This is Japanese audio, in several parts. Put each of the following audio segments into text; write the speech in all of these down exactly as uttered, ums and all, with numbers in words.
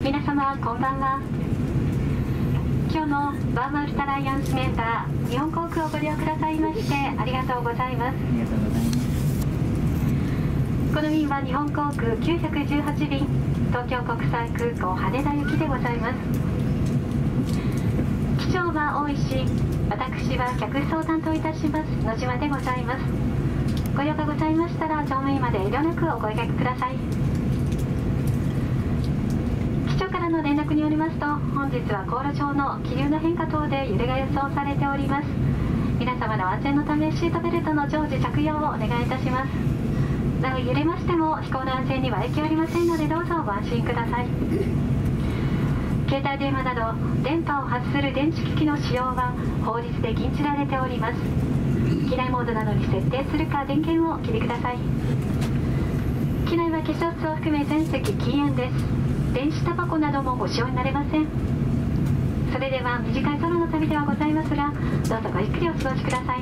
皆様こんばんは。今日のワームウルトラアイアンスメンバー日本航空をご利用くださいましてありがとうございます。 ありがとうございます。 この便は日本航空きゅうひゃくじゅうはち便、東京国際空港羽田行きでございます。機長は大石、私は客室を担当いたします野島でございます。ご用がございましたら乗務員まで遠慮なくお声掛けください。機長からの連絡によりますと、本日は航路上の気流の変化等で揺れが予想されております。皆様の安全のためシートベルトの常時着用をお願いいたします。なお揺れましても飛行の安全には影響ありませんのでどうぞご安心ください。携帯電話など電波を発する電池機器の使用は法律で禁じられております。機内モードなどに設定するか電源をお切りください。機内は化粧室を含め全席禁煙です。電子タバコなどもご使用になれません。それでは短い空の旅ではございますがどうぞごゆっくりお過ごしください。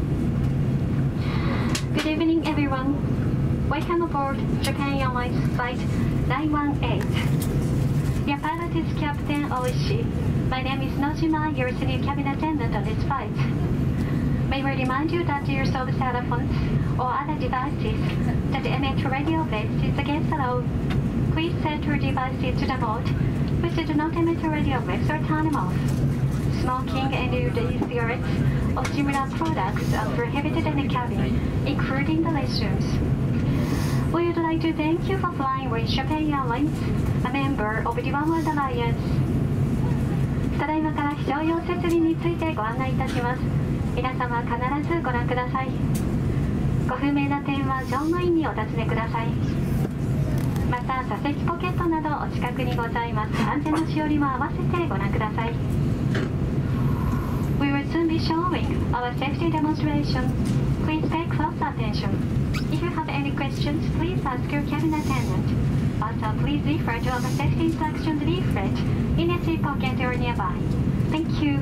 Good evening everyone. Welcome aboard Japan Airlines Flight nine one eight. Your pilot is Captain Oishi. My name is Nojima, your senior cabin attendant on this flight. May we remind you that the use of cell phones or other devices that emit radio waves is against the law. Please set your devices to the mode which do not emit radio waves or turn them off. Smoking and e-cigarettes or similar products are prohibited in the cabin, including the restrooms. We would like to thank you for flying with Japan Airlines, a member of the One World Alliance. ただいまから非常用設備についてご案内いたします。皆様必ずご覧ください。ご不明な点は乗務員にお尋ねください。また座席ポケットなどお近くにございます安全のしおりも合わせてご覧ください。We will soon be showing our safety demonstration. Please pay close attention. If you have any questions, please ask your cabin attendant. Also, please refer to our safety instructions leaflet in a seat pocket or nearby. Thank you.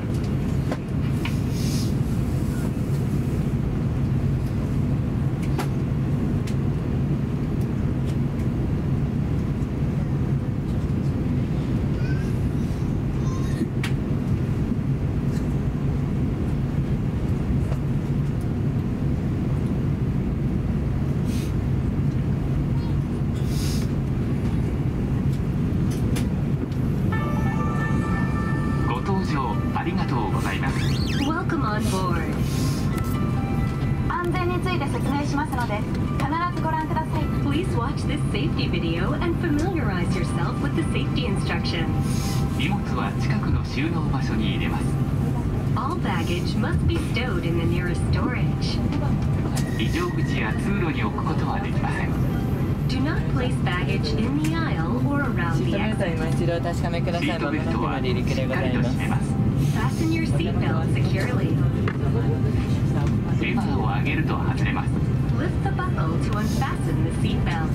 ありがとうございます。 Welcome on board. 安全について説明しますので必ずご覧ください。 Please watch this safety video and familiarize yourself with the safety instructions. 荷物は近くの収納場所に入れます。 All baggage must be stowed in the nearest storage. 非常口や通路に置くことはできません。 Do not place baggage in the aisle or around シー the トベルト exit. 今一度お確かめください。 シートベルトはまもなくまで離陸でごしっかりとざいます。 締めます。 Fasten your seatbelt securely. レバーを上げると外れます。 Lift the buckle to unfasten the seatbelt.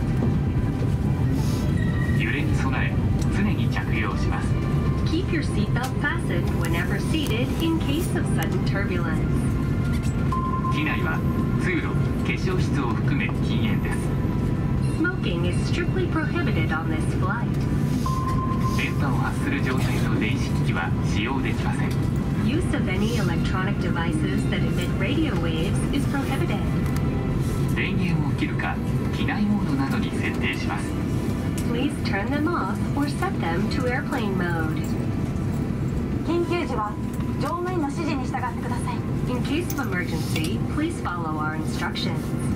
揺れに備え常に着用します。 Keep your seatbelt fastened whenever seated in case of sudden turbulence. 機内は通路、化粧室を含め禁煙です。 Smoking is strictly prohibited on this flight. 電波を発する状態の電子機器は使用できません。 Use of any electronic devices that emit radio waves is prohibited. 電源を切るか機内モードなどに設定します。 Please turn them off or set them to airplane mode. 緊急時は乗務員の指示に従ってください。 In case of emergency, please follow our instructions.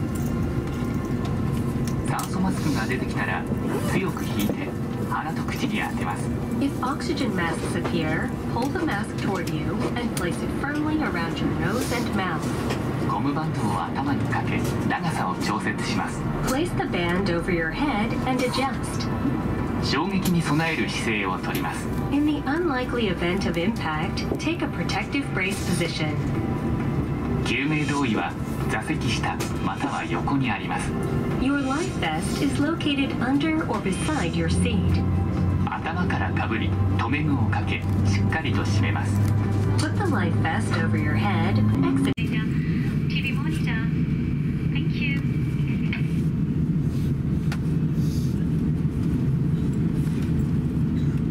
酸素マスクが出てきたら強く引いて鼻と口に当てます。 If oxygen masks appear, pull the mask toward you and place it firmly around your nose and mouth. ゴムバンドを頭にかけ長さを調節します。 Place the band over your head and adjust. 衝撃に備える姿勢をとります。 In the unlikely event of impact, take a protective brace position. 救命胴衣は座席下または横にあります。 Your life vest is located under or beside your seat. 頭からかぶり留め具をかけしっかりと締めます。 Put the life vest over your head. Exit. T V monitor. Thank you. 機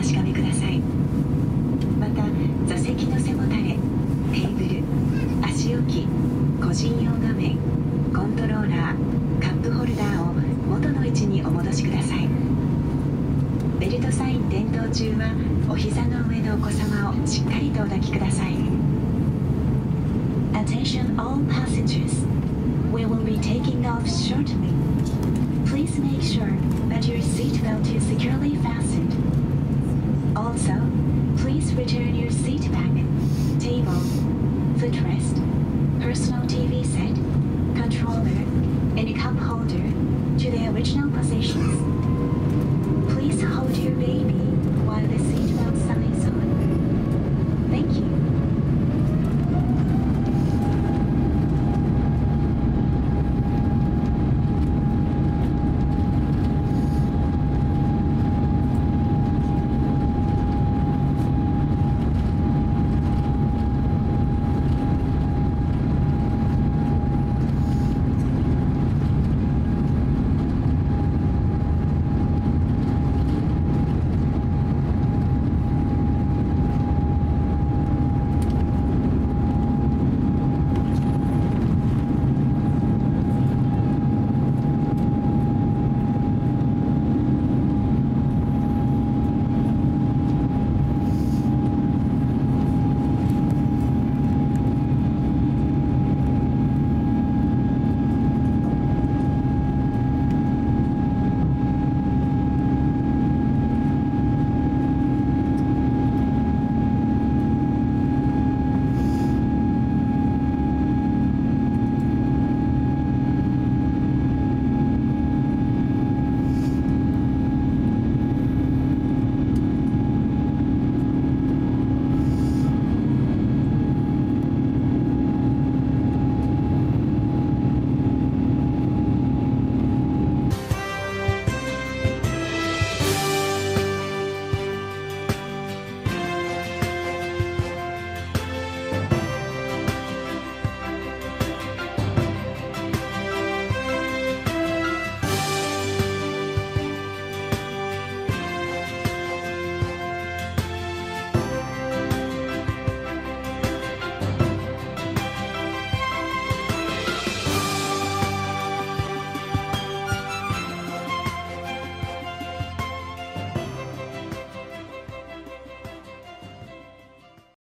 確かめください。また座席の背もたれ、テーブル、足置き、個人用画面、コントローラー、カップホルダーを元の位置にお戻しください。ベルトサイン点灯中はお膝の上のお子様をしっかりとお抱きください。 Attention all passengers. We will be taking off shortly. Please make sure that your seatbelt is securely fastened. Also, please return your seat back, table, footrest, personal T V set, controller, and cup holder to their original positions.